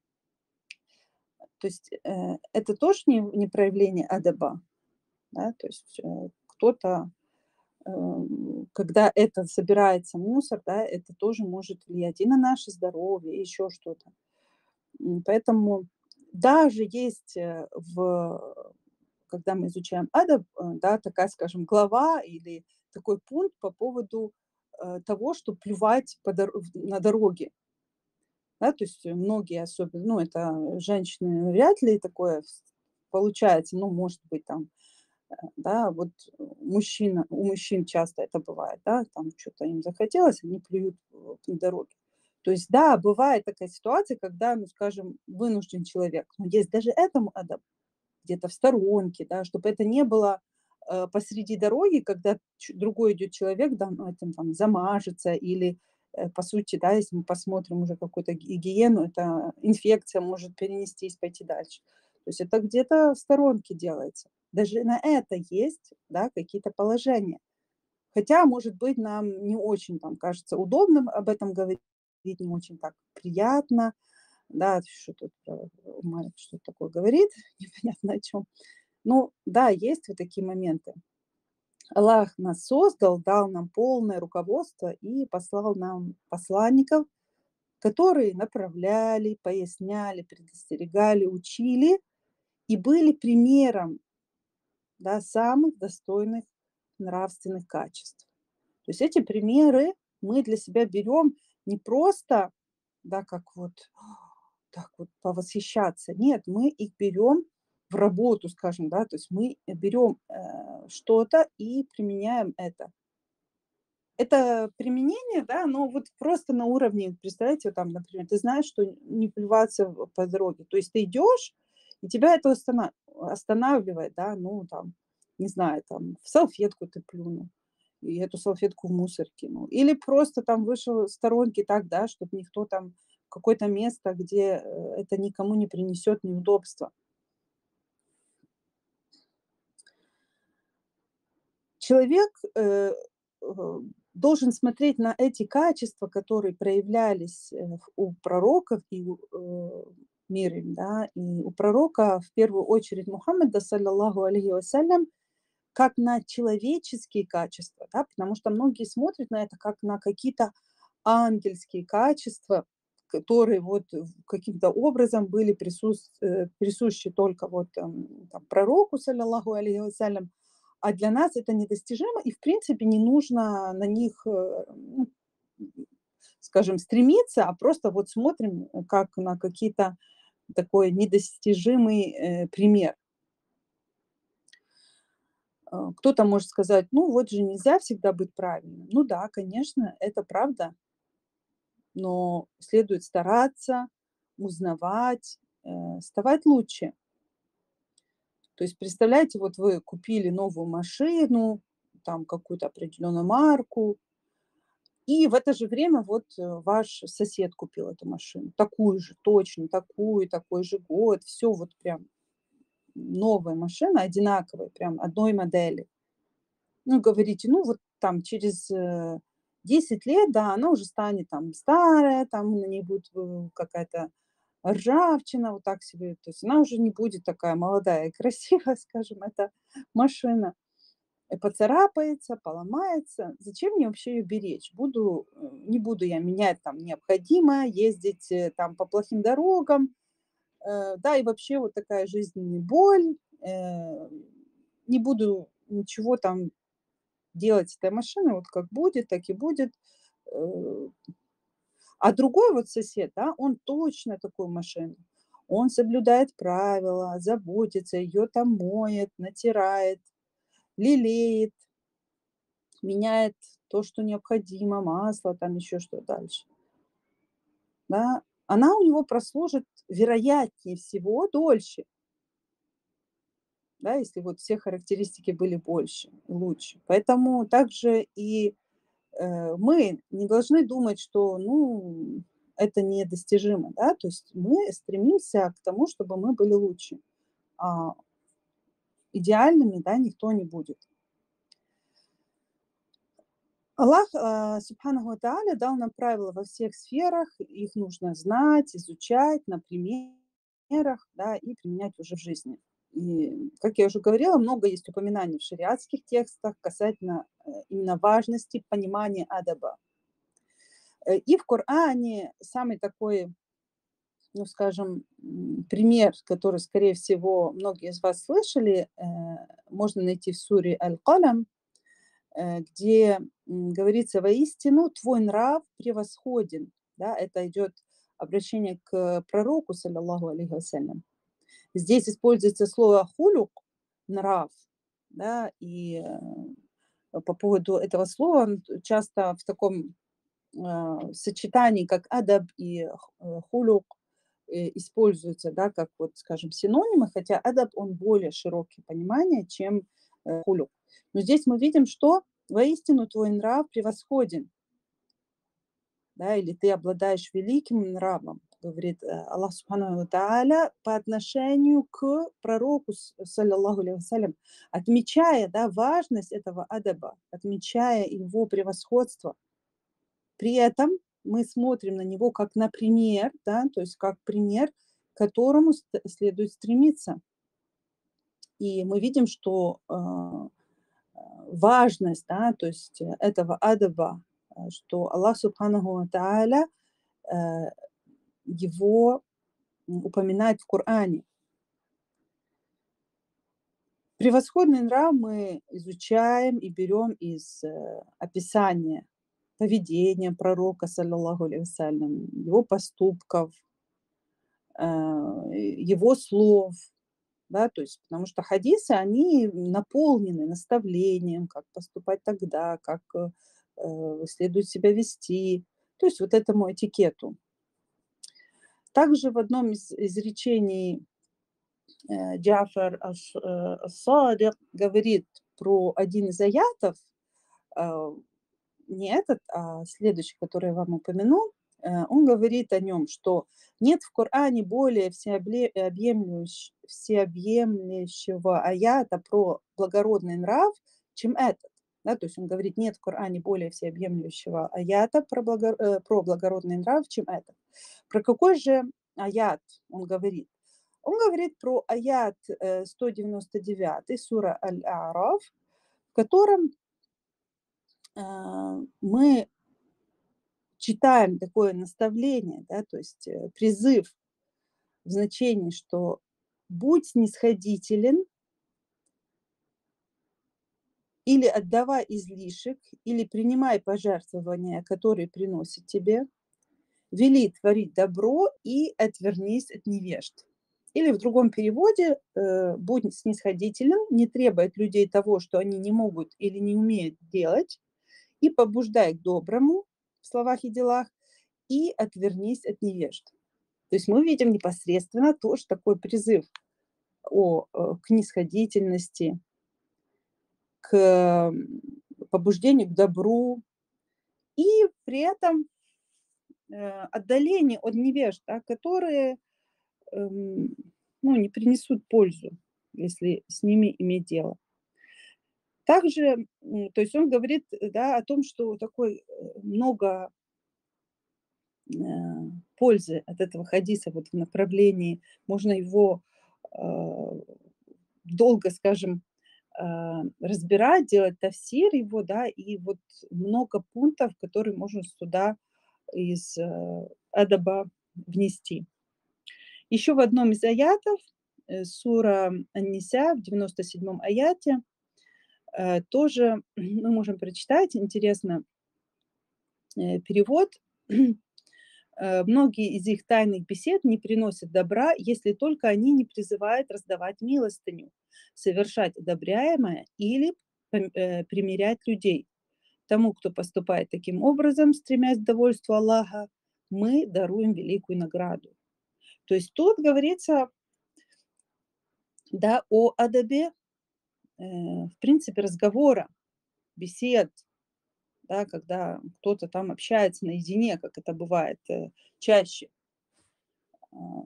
То есть э, это тоже не, не проявление адаба, да, то есть э, кто-то эм, когда это собирается мусор, да, это тоже может влиять и на наше здоровье, и еще что-то. М, Поэтому даже есть э, в, когда мы изучаем адаб, э, да, такая, скажем, глава или такой пункт по поводу э, того, что плювать по дор- в- на дороге. Да, то есть многие особенно, ну, это женщины вряд ли такое с- получается, ну, может быть, там да, вот э, мужчина, у мужчин часто это бывает, да, там что-то им захотелось, они плюют в на дороге. То есть, да, бывает такая ситуация, когда, ну, скажем, вынужден человек, но есть даже этому адап, где-то в сторонке, да, чтобы это не было э, посреди дороги, когда ч- другой идет человек, да, ну, этим там замажется или, э, по сути, да, если мы посмотрим уже какую-то гигиену, это инфекция может перенестись, пойти дальше. То есть это где-то в сторонке делается. Даже на это есть, да, какие-то положения. Хотя, может быть, нам не очень там кажется удобным об этом говорить, не очень так приятно, да, что тут про Марк что-то такое говорит, непонятно о чем. Ну да, есть вот такие моменты. Аллах нас создал, дал нам полное руководство и послал нам посланников, которые направляли, поясняли, предостерегали, учили и были примером, да, самых достойных нравственных качеств. То есть эти примеры мы для себя берем не просто, да, как вот так вот повосхищаться. Нет, мы их берем в работу, скажем, да, то есть мы берем э, что-то и применяем это. Это применение, да, но вот просто на уровне, представляете, вот там, например, ты знаешь, что не плеваться в- по дороге. То есть ты идешь, и тебя это остана- останавливает, да, ну там, не знаю, там в салфетку ты плюнул, и эту салфетку в мусор кинул. Или просто там вышел в сторонке так, да, чтобы никто там какое-то место, где э, это никому не принесет неудобства. Человек э, э, должен смотреть на эти качества, которые проявлялись э, в- у пророков и у, э, мир им, да, и у пророка в первую очередь Мухаммеда, саллаллаху алейхи вассалям, как на человеческие качества, да, потому что многие смотрят на это как на какие-то ангельские качества, которые вот в- каким-то образом были присус- э, присущи только вот эм, там, пророку, саллаллаху алейхи вассалям, а для нас это недостижимо, и в принципе не нужно на них, э, ну, скажем, стремиться, а просто вот смотрим, э, как на какие-то такой недостижимый, э, пример. Э, кто-то может сказать: "Ну, вот же нельзя всегда быть правильным". Ну да, конечно, это правда, но следует стараться, узнавать, э, ставать лучше. То есть представляете, вот вы купили новую машину, там какую-то определенную марку, и в это же время вот, э, ваш сосед купил эту машину, такую же, точно такую, такой же год, все вот прям новая машина, одинаковая, прям одной модели. Ну, говорите, ну, вот там через, э, десять лет, да, она уже станет там старая, там на ней будет, э, какая-то ржавчина, вот так себе. То есть она уже не будет такая молодая и красивая, скажем, эта машина. Э, поцарапается, поломается. Зачем мне вообще ее беречь? Буду, э, не буду я менять там необходимое, ездить, э, там по плохим дорогам. Э, да, и вообще вот такая жизненная боль. Э, не буду ничего там делать с этой машиной, вот как будет, так и будет. Э, а другой вот сосед, да, он точно такую машину. Он соблюдает правила, заботится, ее там моет, натирает, лелеет, меняет то, что необходимо, масло, там еще что дальше, да. Она у него прослужит, вероятнее всего, дольше, да, если вот все характеристики были больше и лучше. Поэтому также и э, мы не должны думать, что, ну, это недостижимо, да, то есть мы стремимся к тому, чтобы мы были лучше, а идеальными, да, никто не будет. Аллах, а, субханаху ва тааля, дал нам правила во всех сферах, их нужно знать, изучать на примерах, да, и применять уже в жизни. И, как я уже говорила, много есть упоминаний в шариатских текстах касательно э, именно важности понимания адаба. Э, И в Коране самый такой, ну, скажем, м, пример, который, скорее всего, многие из вас слышали, э, можно найти в суре Аль-Калям, э, где м, говорится: «Воистину твой нрав превосходен». Да, это идет обращение к пророку, саллаллаху алейхи вассалям. Здесь используется слово хулюк, нрав, да, и э, по поводу этого слова н- часто в таком а, сочетании, как адаб и х- э, хулюк, э, используются, да, как вот, скажем, синонимы, хотя адаб, он более широкое понимание, чем э, хулюк. Но здесь мы видим, что воистину твой нрав превосходен, да, или ты обладаешь великим нравом, говорит э, Аллах Субхану ва Тааля по отношению к пророку, с- саллаллаху алейхи вассалям, отмечая, да, важность этого адаба, отмечая его превосходство. При этом мы смотрим на него как на пример, да, то есть как пример, к которому ст следует стремиться. И мы видим, что, а, а, важность, да, то есть, э, этого адаба, э, что Аллах Субханаху ва Тааля, э, его, м, упоминает в Коране. Превосходный нрав мы изучаем и берем из, э, описания поведения пророка, саллаллаху алейхи вассалям, его поступков, э, его слов, да, то есть, потому что хадисы, они наполнены наставлением, как поступать тогда, как э, э, следует себя вести, то есть вот этому этикету. Также в одном из изречений э, Джафар аш- э, ас-Садик говорит про один из аятов, э, не этот, а следующий, который я вам упомяну, э, он говорит о нем, что нет в Коране более всеобле- объемлющ- всеобъемлющего аята про благородный нрав, чем этот. Да, то есть он говорит, нет в Коране более всеобъемлющего аята про, благо- э, про благородный нрав, чем этот. Про какой же аят он говорит? Он говорит про аят э, сто девяносто девять, сура Аль-А'раф, в котором а, мы читаем такое наставление, да, то есть э, призыв в значении, что будь снисходителен или отдавай излишек, или принимай пожертвования, которые приносят тебе, вели творить добро и отвернись от невежд. Или в другом переводе, э, будь снисходительным, не требуй от людей того, что они не могут или не умеют делать, и побуждай к доброму в словах и делах, и отвернись от невежд. То есть мы видим непосредственно тоже такой призыв о, э, к нисходительности, к м, побуждению к добру и при этом э, отдаление от невежд, да, которые эм, ну, не принесут пользу, если с ними иметь дело. Также, м, то есть он говорит, э, да, о том, что такой э, много э, пользы от этого хадиса вот в направлении, можно его э, долго, скажем, э, разбирать, делать тафсир его, да, и вот много пунктов, которые можно сюда из э, адаба внести. Еще в одном из аятов, э, сура Ан-Ниса, в девяносто седьмом аяте, э, тоже мы можем прочитать, интересно, э, перевод. Э, многие из их тайных бесед не приносят добра, если только они не призывают раздавать милостыню, совершать одобряемое или пом- э, примирять людей. Тому, кто поступает таким образом, стремясь к довольству Аллаха, мы даруем великую награду. То есть тут говорится, да, о адабе, э, в принципе, разговора, бесед, да, когда кто-то там общается наедине, как это бывает э, чаще. А,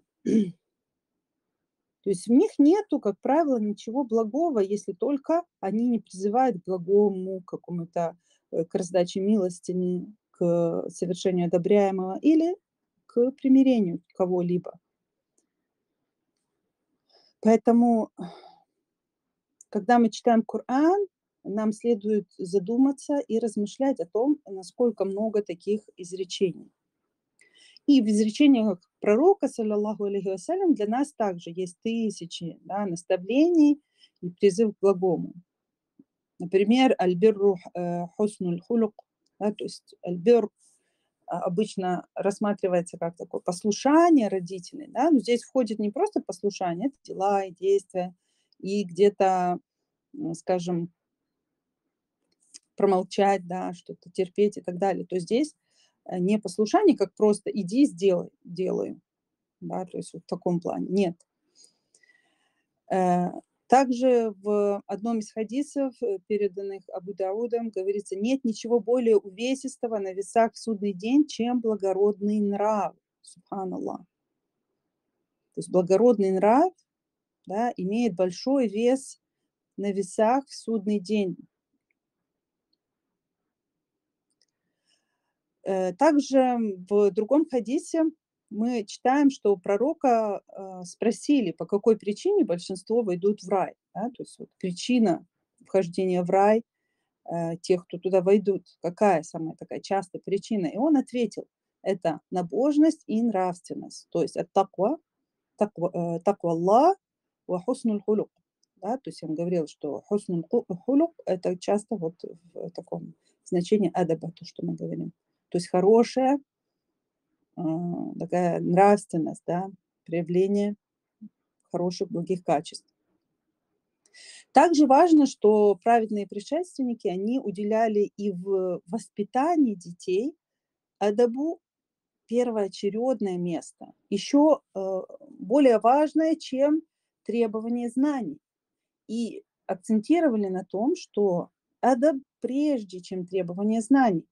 То есть в них нету, как правило, ничего благого, если только они не призывают к благому, к какому-то, э, к раздаче милостыни, к совершению одобряемого или к примирению кого-либо. Поэтому, когда мы читаем Коран, нам следует задуматься и размышлять о том, насколько много таких изречений. И в изречениях пророка, саллаллаху алейхи вассалям, для нас также есть тысячи, да, наставлений и призыв к благому. Например, аль-бирру э, хуснуль хулук, да, то есть аль-бир а, обычно рассматривается как такое послушание родителей, да, но здесь входит не просто послушание, это дела и действия, и где-то, м, скажем, промолчать, да, что-то терпеть и так далее. То есть здесь э, не послушание, как просто иди, сделай, делаю, да, то есть вот в таком плане. Нет. Э, Также в одном из хадисов, э, переданных Абу Даудом, говорится: нет ничего более увесистого на весах в судный день, чем благородный нрав. Субханаллах. То есть благородный нрав, да, имеет большой вес на весах в судный день. Э, Также в другом хадисе мы читаем, что у пророка э, спросили, по какой причине большинство войдут в рай. Да? То есть вот причина вхождения в рай э, тех, кто туда войдут, какая самая такая частая причина. И он ответил, это набожность и нравственность. То есть от таква, таква, э, таква Аллах ва хуснуль хулук. Да, то есть он говорил, что хуснуль хулук это часто вот в таком значении адаба, то, что мы говорим. То есть хорошая а, такая нравственность, да, проявление хороших, благих качеств. Также важно, что праведные предшественники, они уделяли и в воспитании детей адабу первоочередное место, еще э, более важное, чем требование знаний. И акцентировали на том, что адаб прежде, чем требование знаний.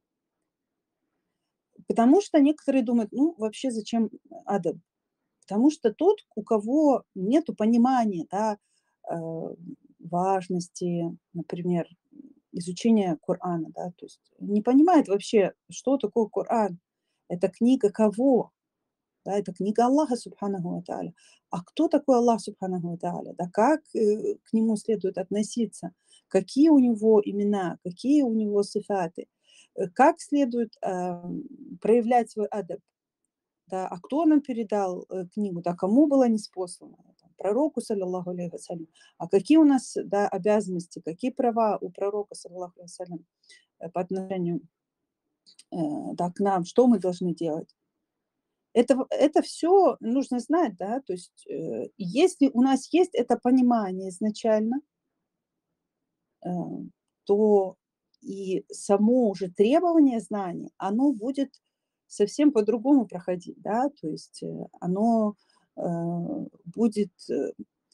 Потому что некоторые думают, ну, вообще зачем адаб? Потому что тот, у кого нету понимания, да, э, важности, например, изучения Корана, да, то есть не понимает вообще, что такое Коран. Это книга кого? Да, это книга Аллаха Субханаху ва Тааля. А кто такой Аллах Субханаху ва Тааля? Да, как э, к нему следует относиться? Какие у него имена? Какие у него сифаты? Э, Как следует э, проявлять свой адаб? Да, а кто нам передал э, книгу? Да, кому была ниспослана? пророку, саллиллаху алейхи вассалям. А какие у нас, да, обязанности, какие права у пророка, саллиллаху алейхи вассалям, э, по отношению, э, да, к нам, что мы должны делать? Это, в- это все нужно знать, да, то есть э, если у нас есть это понимание изначально, э, то и само уже требование знаний, оно будет совсем по-другому проходить, да, то есть э, оно э, будет э,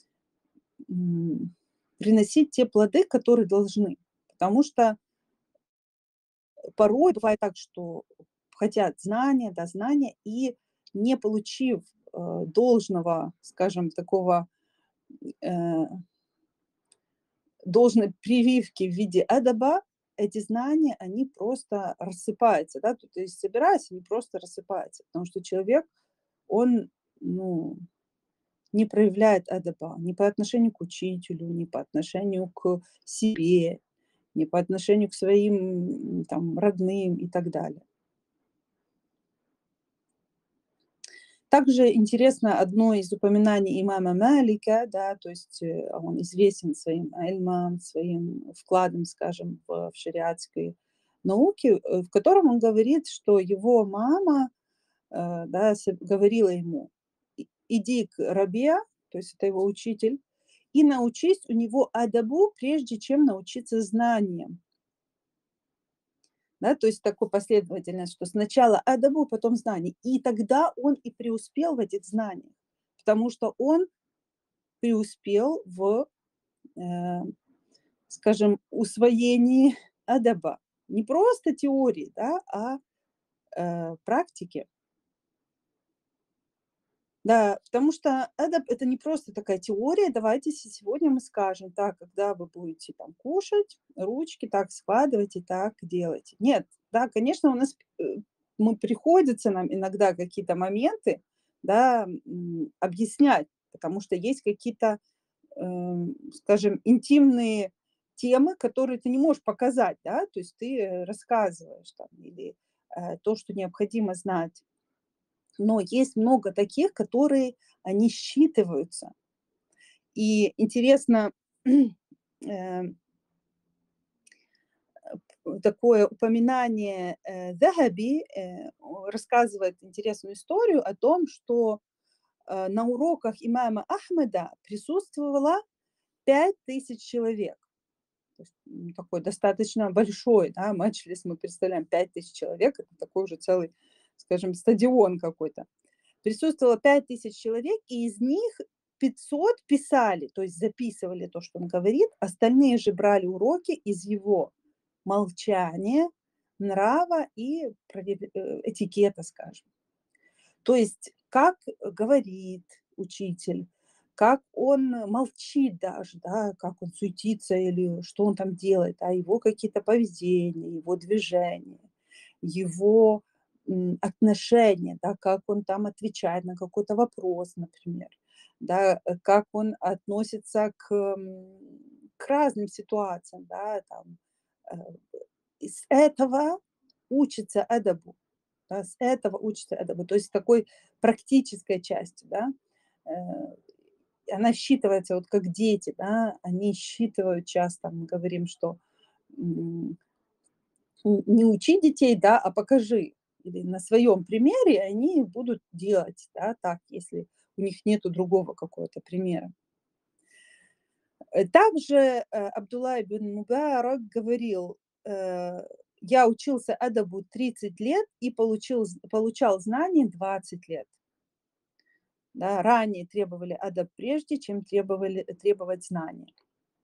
м, приносить те плоды, которые должны. Потому что порой бывает так, что хотят знания, да, знания, и не получив э, должного, скажем, такого э, должной прививки в виде адаба, эти знания, они просто рассыпаются, да, то есть собираются, они просто рассыпаются, потому что человек, он, ну, не проявляет адаба ни по отношению к учителю, ни по отношению к себе, ни по отношению к своим м, там родным и так далее. Также интересно одно из упоминаний имама Малика, да, то есть э, он известен своим ильмом, своим вкладом, скажем, в, в шариатской науке, э, в котором он говорит, что его мама, э, да, с- говорила ему: «И- иди к Рабия, то есть это его учитель, и научись у него адабу, прежде чем научиться знаниям». Да, то есть такой последовательность, что сначала адабу, потом знания. И тогда он и преуспел в этих знаниях, потому что он преуспел в, э, скажем, усвоении адаба. Не просто теории, да, а э, практики. Да, потому что адаб- это не просто такая теория. Давайте се сегодня мы скажем: так, когда вы будете там кушать, ручки так складывайте, так делайте. Нет, да, конечно, у нас, э, мы приходится нам иногда какие-то моменты, да, м, объяснять, потому что есть какие-то, эм, скажем, интимные темы, которые ты не можешь показать, да, то есть ты, э, рассказываешь там или, э, то, что необходимо знать. Но есть много таких, которые, они считываются. И интересно, э, такое упоминание, э, Захаби, э, о рассказывает интересную историю о том, что, э, на уроках имама Ахмеда присутствовало пять тысяч человек. То есть, м, такой достаточно большой, да, маджлис, мы представляем, пять тысяч человек- это такой уже целый, скажем, стадион какой-то. Присутствовало пять тысяч человек, и из них пятьсот писали, то есть записывали то, что он говорит, остальные же брали уроки из его молчания, нрава и провед э, этикета, скажем. То есть как говорит учитель, как он молчит даже, да, как он суетится или что он там делает, а его какие-то поведения, его движения, его, м, отношения, да, как он там отвечает на какой-то вопрос, например, да, э, как он относится к, м, к разным ситуациям, да, там. Э, из этого учится эдабу. Да, с этого учится эдабу. То есть такой практической части, да. Э, она считывается вот как дети, да, они считывают часто, мы говорим, что, м, н не учи детей, да, а покажи. Или на своем примере они будут делать, да, так, если у них нету другого какого-то примера. Э, также, э, Абдулла ибн Мубарак говорил, э: «Я учился адабу тридцать лет и получил з получал знания двадцать лет». Да, ранее требовали адаб прежде, чем требовали требовать знаний.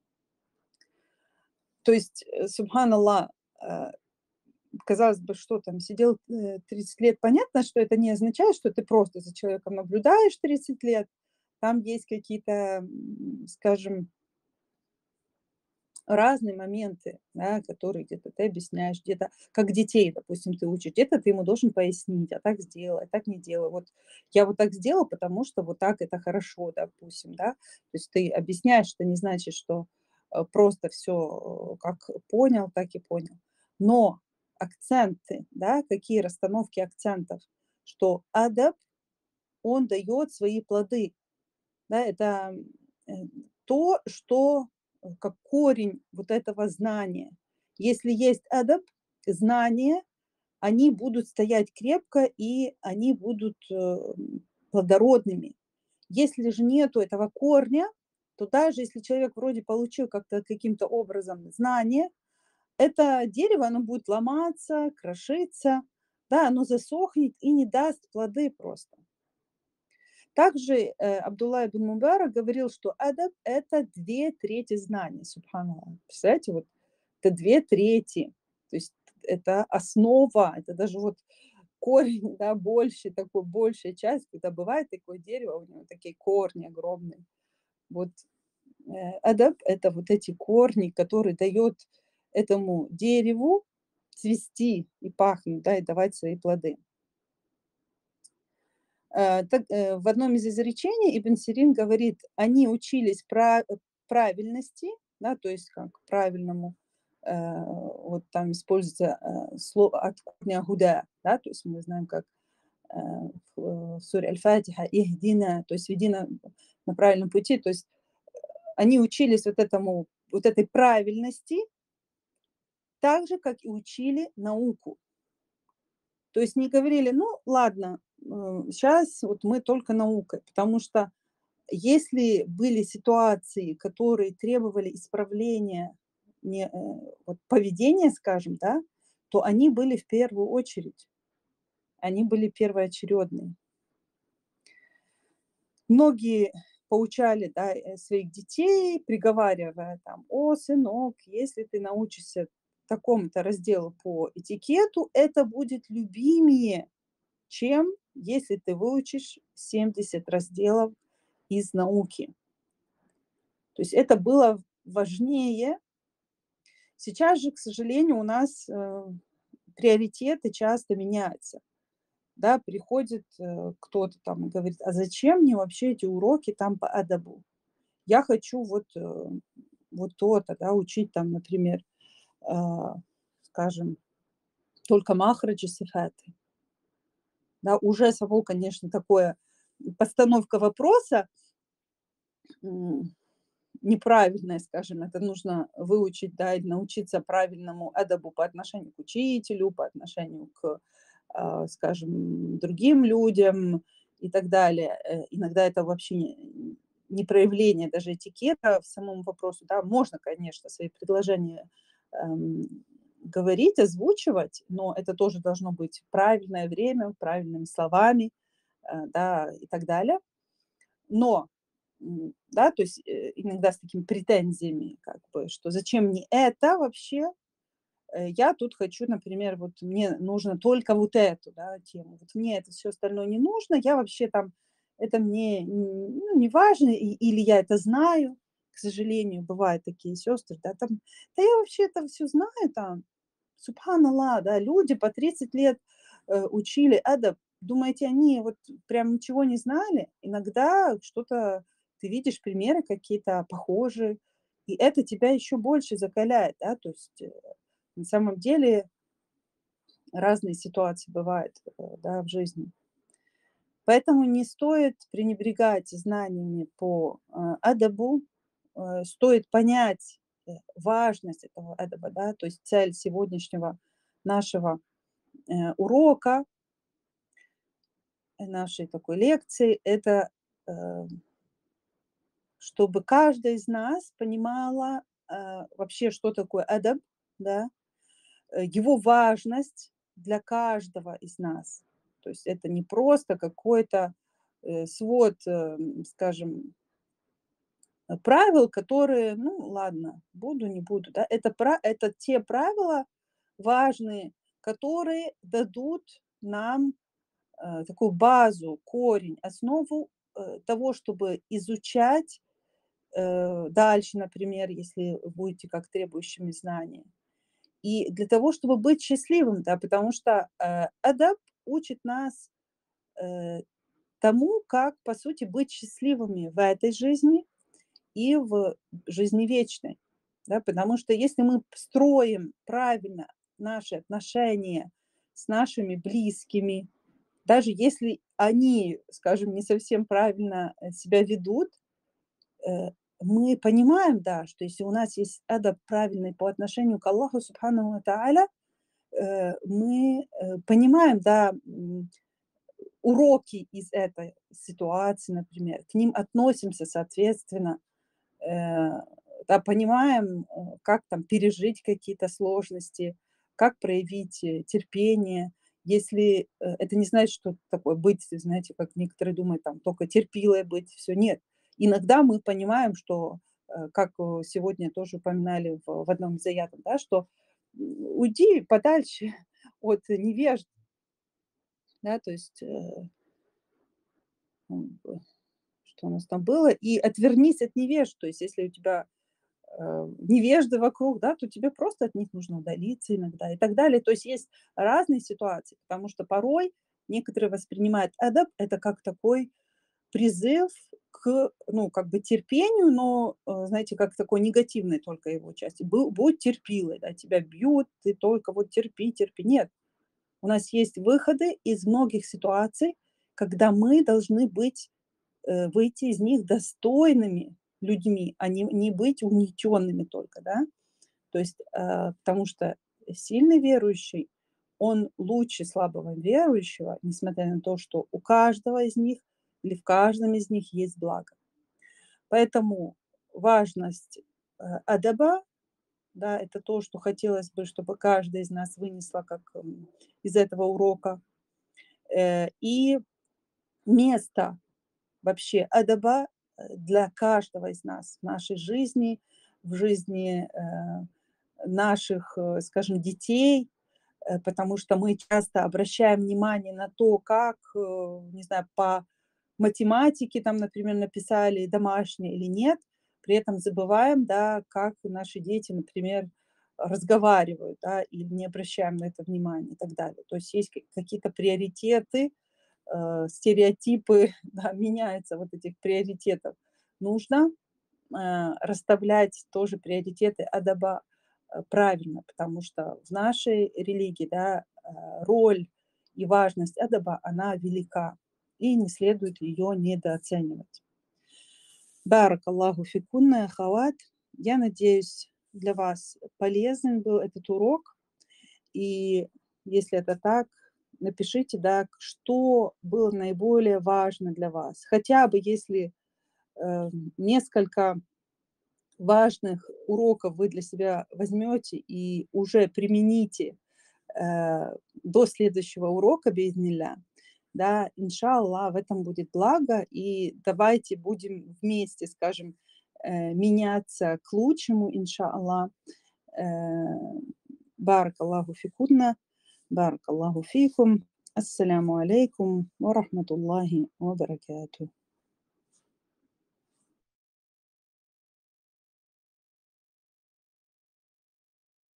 То есть, э, субханаллах, э, казалось бы, что там сидел, э, тридцать лет. Понятно, что это не означает, что ты просто за человеком наблюдаешь тридцать лет. Там есть какие-то, м, скажем, разные моменты, да, которые где-то ты объясняешь, где-то как детей, допустим, ты учишь, где-то ты ему должен пояснить, а так сделай, а так не делай. Вот я вот так сделал, потому что вот так это хорошо, допустим, да. То есть ты объясняешь, это не значит, что э, просто все как понял, так и понял. Но акценты, да, какие расстановки акцентов, что адаб, он дает свои плоды. Да, это э, то, что э, как корень вот этого знания. Если есть адаб, знания, они будут стоять крепко и они будут э, плодородными. Если же нету этого корня, то даже если человек вроде получил как-то каким-то образом знание, это дерево, оно будет ломаться, крошиться, да, оно засохнет и не даст плоды просто. Также э, Абдулла ибн Мубарак говорил, что адаб — это две трети знаний, субханаллах. Представляете, вот это две трети. То есть это основа, это даже вот корень, да, больше, такой большая часть, когда бывает такое дерево, у него такие корни огромные. Вот э, адаб — это вот эти корни, которые дает этому дереву цвести и пахнуть, да, и давать свои плоды. Э, так, э, в одном из изречений Ибн Сирин говорит: "Они учились пра э, правильности", да, то есть как правильному, э, вот там используется, э, слово от корня гуда, да, то есть мы знаем, как, э, в, э, суре Аль-Фатиха: "Ихдина", то есть веди на на правильном пути. То есть они учились вот этому вот этой правильности так же, как и учили науку. То есть не говорили: "Ну ладно, сейчас вот мы только наукой", потому что если были ситуации, которые требовали исправления не, э, вот поведения, скажем, да, то они были в первую очередь, они были первоочередные. Многие поучали, да, э, своих детей, приговаривая там: "О, сынок, если ты научишься такому-то разделу по этикету, это будет любимее, чем если ты выучишь семьдесят разделов из науки". То есть это было важнее. Сейчас же, к сожалению, у нас, э, приоритеты часто меняются. Да, приходит, э, кто-то там и говорит: "А зачем мне вообще эти уроки там по адабу? Я хочу вот, э, вот то-то, да, учить там, например, а, скажем, только махраджи, сифаты". Да, уже само, конечно, такое постановка вопроса, м, неправильное, скажем, это нужно выучить, да, или научиться правильному адабу по отношению к учителю, по отношению к, а, скажем, другим людям и так далее. Э, иногда это вообще не не проявление даже этикета в самом вопросе, да. Можно, конечно, свои предложения, эм, говорить, озвучивать, но это тоже должно быть правильное время, правильными словами, э, да, и так далее. Но, м, да, то есть, э, иногда с такими претензиями, как бы, что зачем мне это вообще? Э, я тут хочу, например, вот мне нужно только вот эту, да, тему. Вот мне это все остальное не нужно. Я вообще там, это мне, н ну, не важно, и или я это знаю. К сожалению, бывают такие сестры, да, там: "Да я вообще это все знаю там". Субханаллах, да, люди по тридцать лет, э, учили адаб. Думаете, они вот прям ничего не знали? Иногда что-то ты видишь, примеры какие-то похожие, и это тебя еще больше закаляет, да. То есть, э, на самом деле разные ситуации бывают, э, да, в жизни. Поэтому не стоит пренебрегать знаниями по, э, адабу. Э, стоит понять, э, важность этого адаба, да, то есть цель сегодняшнего нашего э, урока, э, нашей такой лекции — это, э, чтобы каждая из нас понимала, э, вообще, что такое адаб, да, э, его важность для каждого из нас. То есть это не просто какой-то, э, свод, э, скажем, э, правил, которые, ну ладно, буду, не буду, да. Это пра это те правила важные, которые дадут нам э, такую базу, корень, основу, э, того, чтобы изучать, э, дальше, например, если будете как требующими знания. И для того, чтобы быть счастливым, да, потому что, э, адаб учит нас, э, тому, как, по сути, быть счастливыми в этой жизни и в жизни вечной, да. Потому что если мы строим правильно наши отношения с нашими близкими, даже если они, скажем, не совсем правильно, э, себя ведут, э, мы понимаем, да, что если у нас есть адаб правильный по отношению к Аллаху Субханаху ва Тааля, э, мы, э, понимаем, да, м, уроки из этой ситуации, например, к ним относимся соответственно, э, да, понимаем, э, как там пережить какие-то сложности, как проявить, э, терпение. Если, э, это не значит, что такое быть, знаете, как некоторые думают, там тока терпилой быть, всё. Нет. Иногда мы понимаем, что, э, как, э, сегодня тоже упоминали в в одном из аятов, да, что, м, уйди подальше от невежд. Да, то есть, э м, э, что у нас там было? И отвернись от невежд. То есть если у тебя, э, невежды вокруг, да, то тебе просто от них нужно удалиться иногда и так далее. То есть есть разные ситуации, потому что порой некоторые воспринимают адаб- это как такой призыв к, ну, как бы терпению, но, э, знаете, как такой негативной только его части. Был будь терпилой, да, тебя бьют, ты только вот терпи, терпи. Нет. У нас есть выходы из многих ситуаций, когда мы должны быть, э, выйти из них достойными людьми, а не не быть угнетенными только, да. То есть, э, потому что сильный верующий, он лучше слабого верующего, несмотря на то, что у каждого из них или в каждом из них есть благо. Поэтому важность, э, адаба, да, это то, что хотелось бы, чтобы каждый из нас вынесла как, м, из этого урока. Э, и место вообще адаба, э, для каждого из нас в нашей жизни, в жизни, э, наших, э, скажем, детей. Э, потому что мы часто обращаем внимание на то, как, э, не знаю, по математике там, например, написали домашнее или нет. При этом забываем, да, как наши дети, например, разговаривают, да, или не обращаем на это внимания и так далее. То есть есть ка какие-то приоритеты, э, стереотипы, да, меняются вот этих приоритетов. Нужно, э, расставлять тоже приоритеты адаба, э, правильно, потому что в нашей религии, да, э, роль и важность адаба, она велика, и не следует ее недооценивать. Барак Аллаху фикунна, я ахават. Я надеюсь, для вас полезным был этот урок. И если это так, напишите, да, к что было наиболее важно для вас. Хотя бы если, э, несколько важных уроков вы для себя возьмете и уже примените, э, до следующего урока би-изни-ллях, да, инша Аллах, в этом будет благо. И давайте будем вместе, скажем, э, меняться к лучшему, инша Аллах. Э, барак Аллаху фикунна, барак Аллаху фикум. Ассаляму алейкум ва рахматуллахи ва баракатух.